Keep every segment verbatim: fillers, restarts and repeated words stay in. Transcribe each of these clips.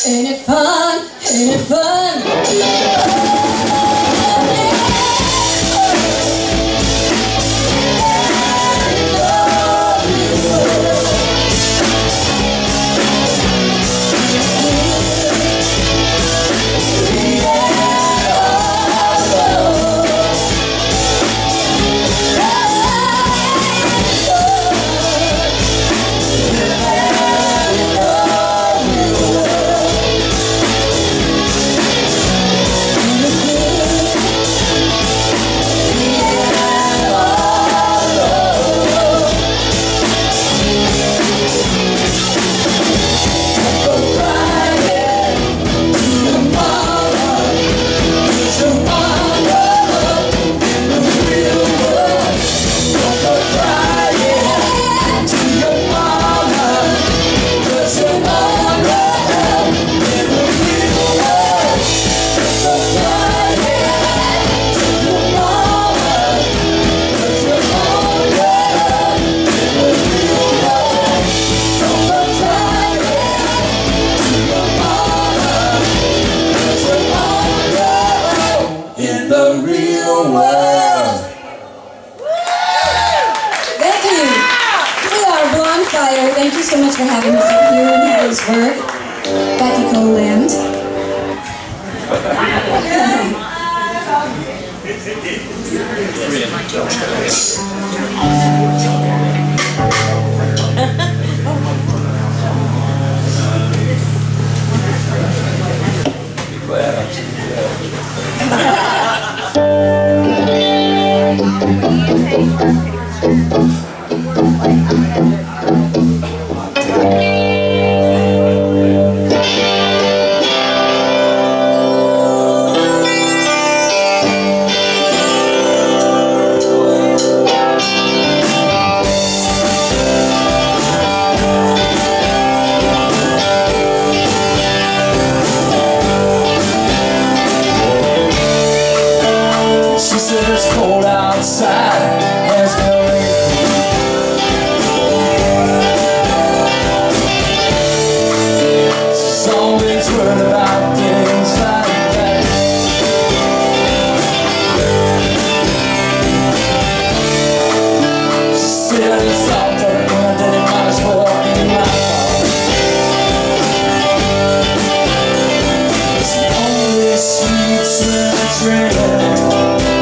Ain't it fun? Ain't it fun? Thank you so much for having us here in Harrisburg, Becky Coland. It's cold outside, there's no rain. She's always worried about things like that. She said it's all but one that it might as well be my fault. It's the only sweet sweet dream.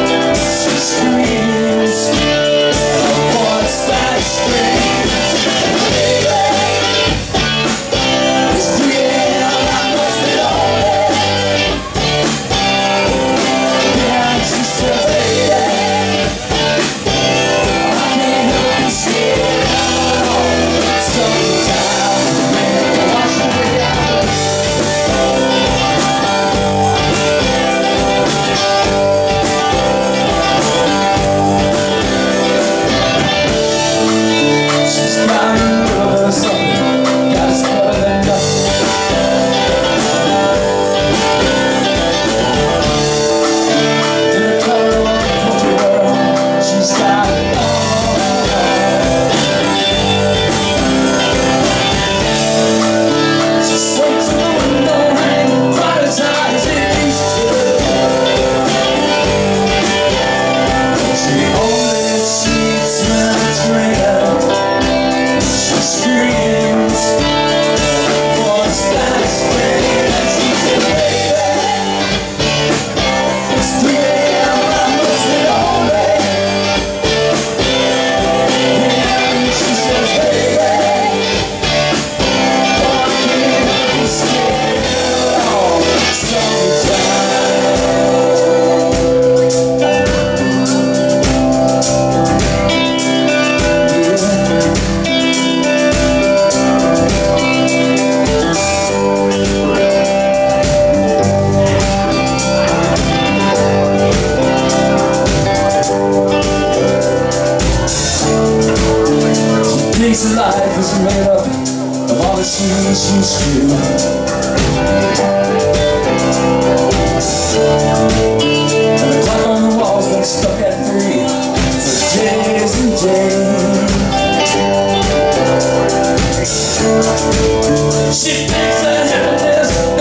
Life is made up of all the things you screw. And the clock on the wall's been stuck at three for days and days. She thinks that happiness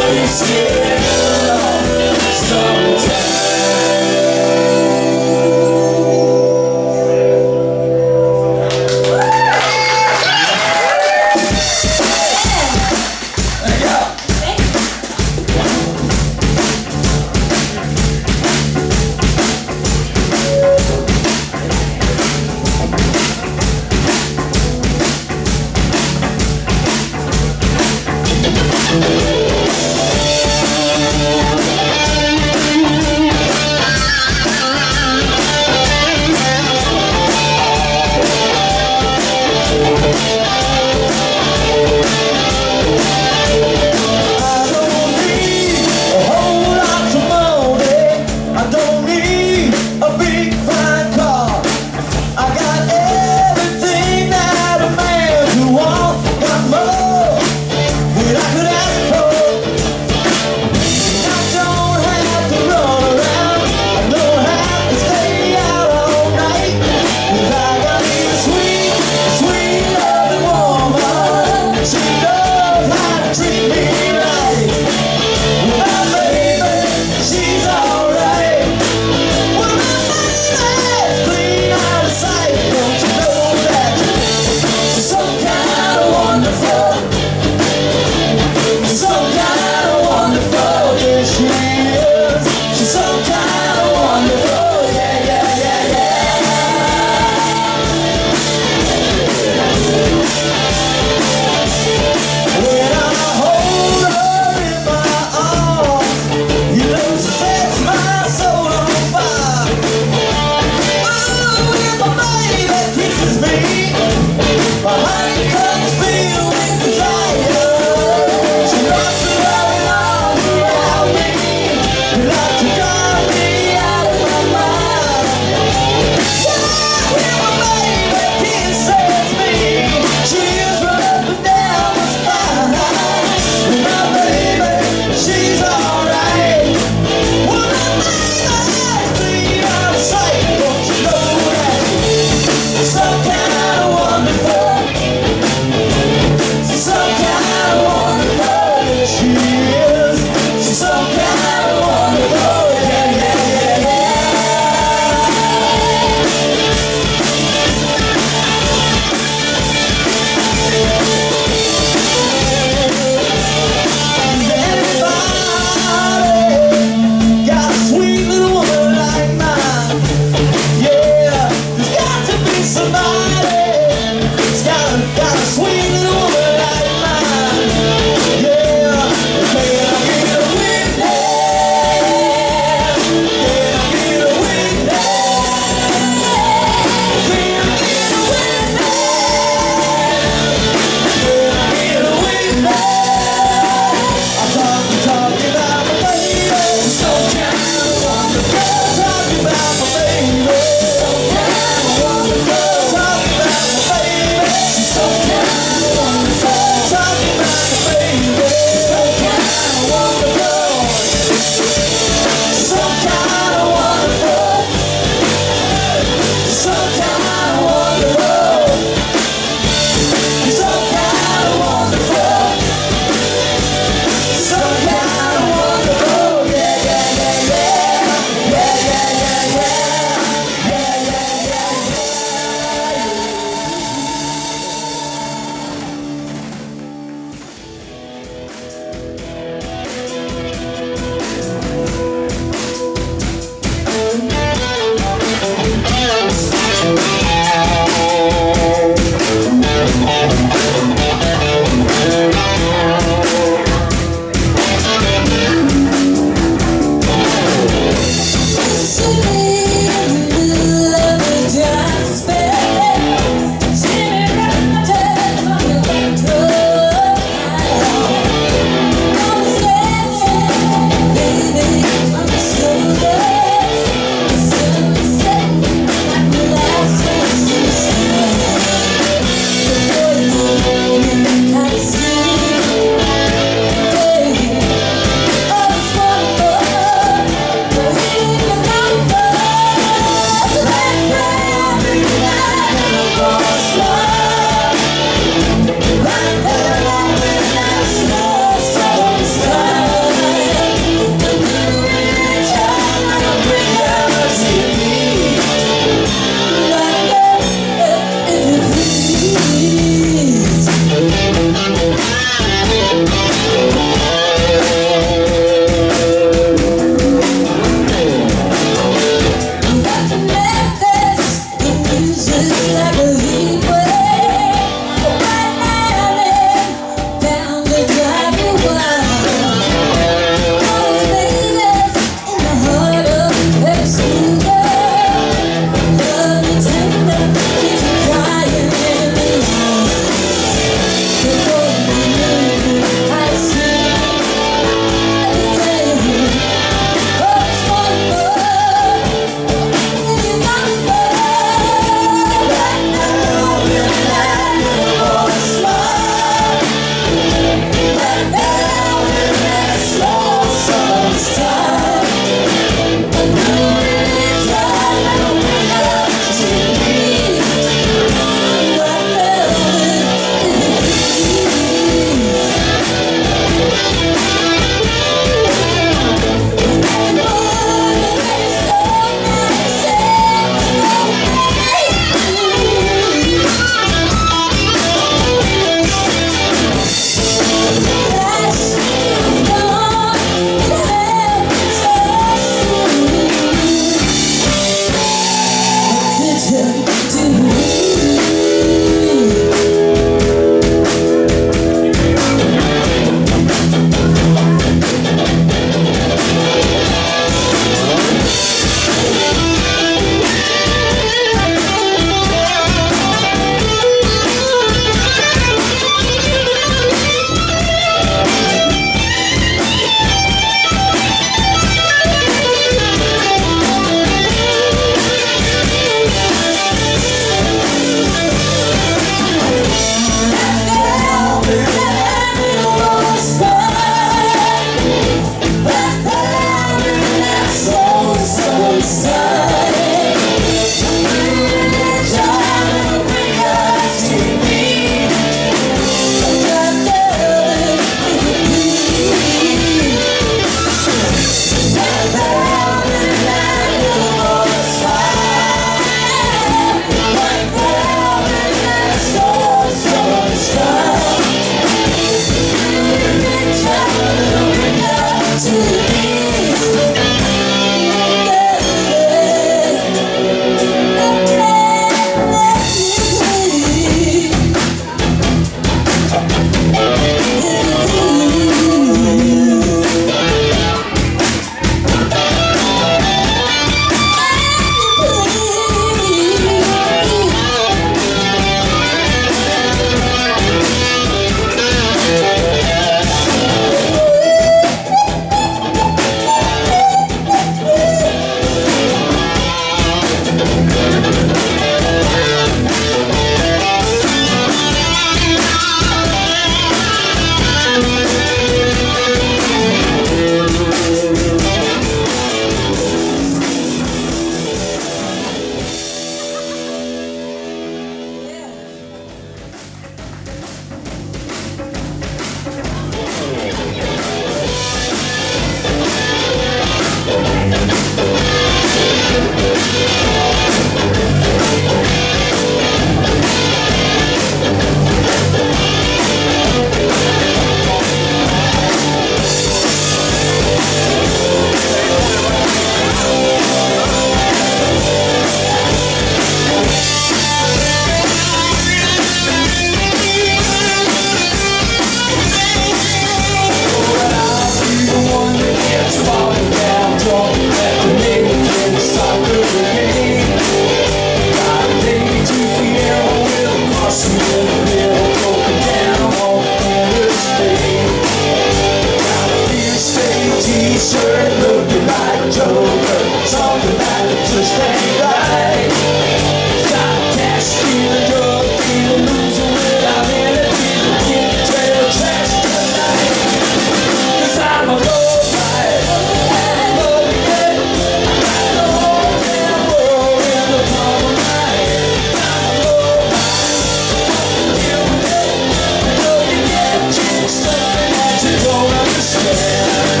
shirt looking like a joker. Something that just ain't right. Got cash stealing, drug dealing, losing without any people. Get the trail trash tonight. Cause I'm a low life. I'm loaded yet. I got the whole damn world in the palm of my hand. I'm a low life. Deal with it. You know you get chicks something that you don't understand.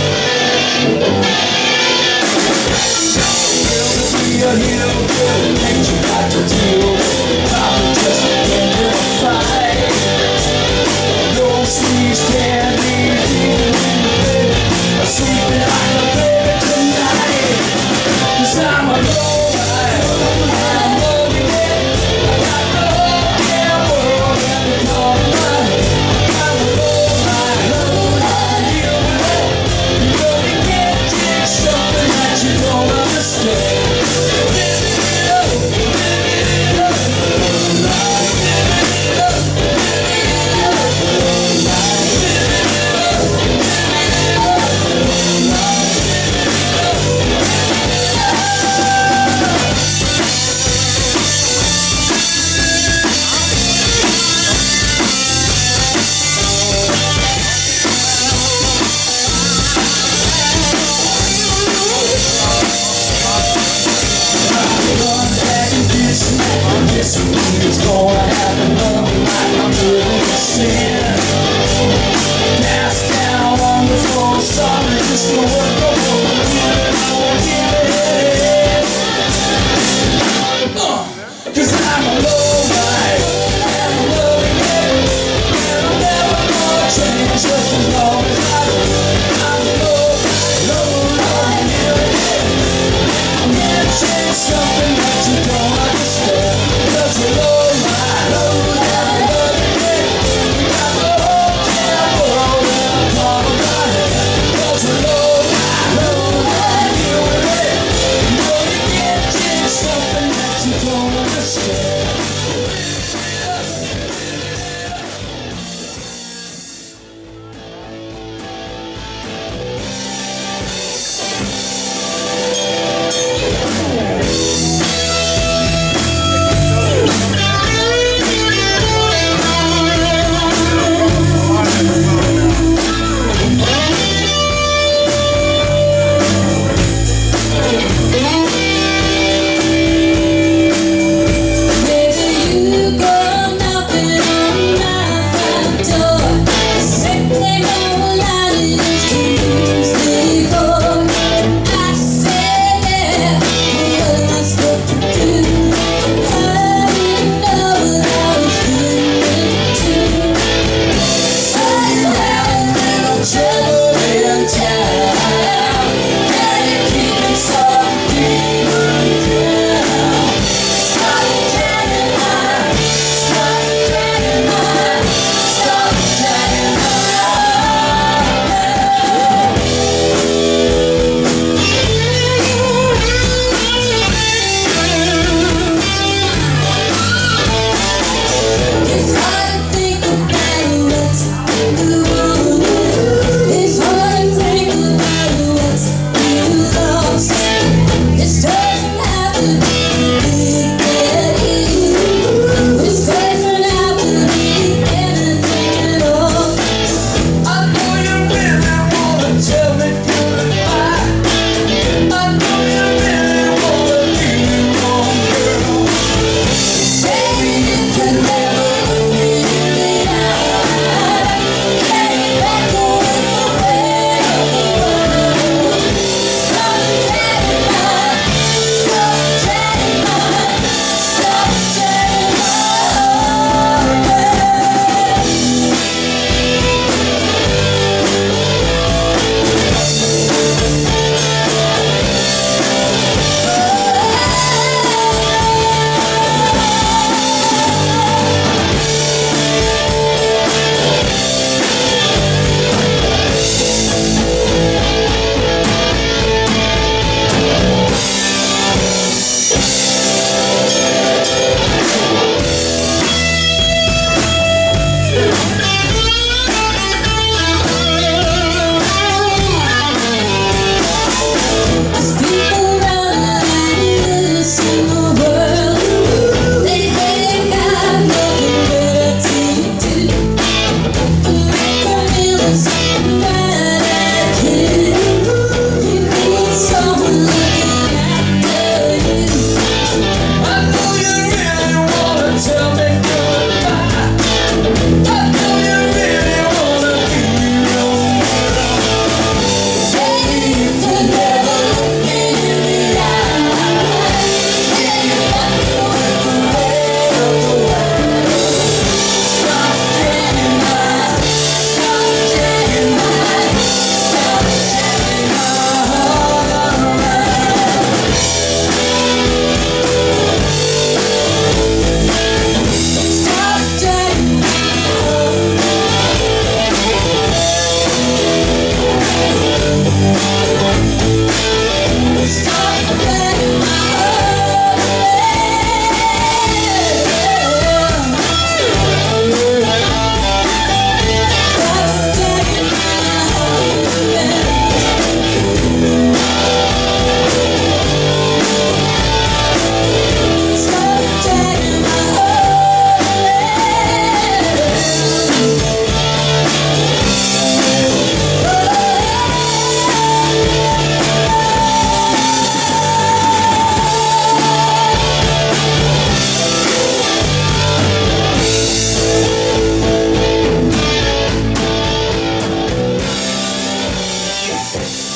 You're here with things you got to deal with. I'm just getting in a fight. No sleeves can't leave even in the bed. I'm sleeping like a baby tonight. Cause I'm a low life. I'm loaded in. I got the whole damn world in the palm of my hand. I'm a low life. Deal with it. You know you can't take something that you don't understand. It's gonna happen another night. I'm living in sin. Pass down on the floor. Sorry, just the work no more. I won't give it. Uh, Cause I'm a low life. And I'm loving it. And I'm never gonna change just as long as I live. I'm a low life. Low life. Living it. I'm gonna change something that you don't understand. Cause you're low. Low Thank